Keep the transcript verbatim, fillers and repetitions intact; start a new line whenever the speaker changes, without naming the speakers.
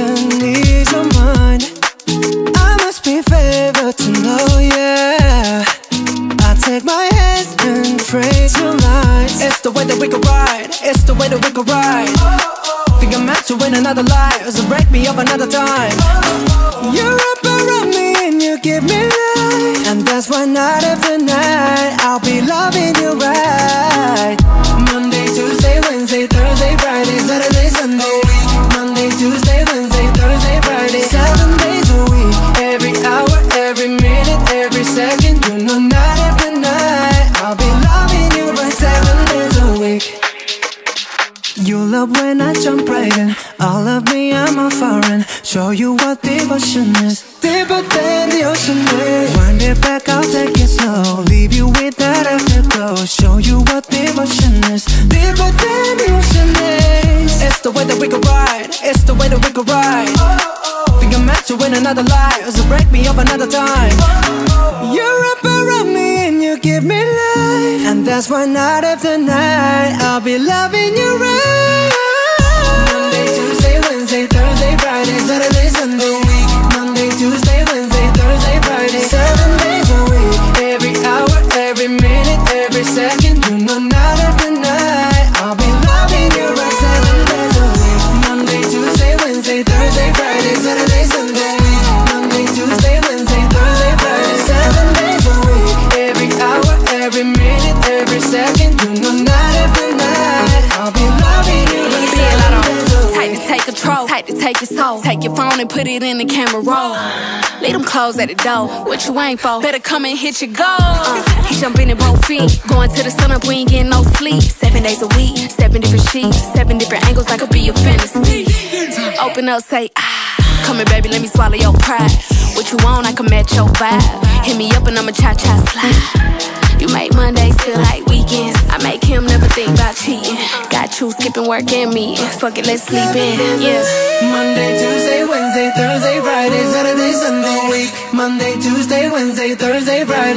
ease your mind. I must be favored to know, yeah. I take my hands and trace your lines. It's the way that we could ride, it's the way that we could ride. Think I'm meant to win another life, so break me up another time. You're up around me and you give me life, and that's why night after night I'll be loving you right. Monday, Tuesday, Wednesday, Thursday, Friday, Saturday, Sunday. Monday, Tuesday, Wednesday, Thursday, Friday, seven days a week. Every hour, every minute, every second. You know night after night I'll be loving you right seven days a week. You love when I jump right in. All of me, I'm a foreign. Show you what devotion is, deeper than the ocean is. Wind it back, I'll take it slow. Leave you with that afterglow. Show you what devotion is, deeper than the ocean is. It's the way that we could ride, it's the way that we could ride. Think I'm meant to win another life, so break me up another time. You're up around me and you give me life, and that's why night after night I'll be loving you right. Monday, Tuesday, Wednesday, Thursday, Friday, Saturday, Sunday. Monday, Tuesday, Wednesday, Thursday, Friday, seven days a week. Every hour, every minute, every second. You know night after night I'll be loving you right seven days a week. Monday, Tuesday, Wednesday, Thursday, Friday, Saturday, Sunday. Monday, Tuesday, Wednesday, Thursday, Friday, seven days a week. Every hour, every minute, every second. You know night after night I'll be loving you right seven days a week.
Tight to take control, tight to take your soul. Take your phone and put it in the camera roll. Leave them clothes at the door. What you ain't for? Better come and hit your goal. Uh, he jumping in both feet. Going to the sun up, we ain't getting no sleep. Seven days a week, seven different sheets, seven different angles. I could be your fantasy. Open up, say ah. Come here, baby, let me swallow your pride. What you want, I can match your vibe. Hit me up and I'ma cha-cha slide. You make Mondays feel like weekends. I make him never think about cheating. Got you skipping work and me. Fuck it, let's sleep in, yeah.
Monday, Tuesday, Wednesday, Thursday, Friday, Saturday, Sunday. Monday, Tuesday, Wednesday, Thursday, Friday.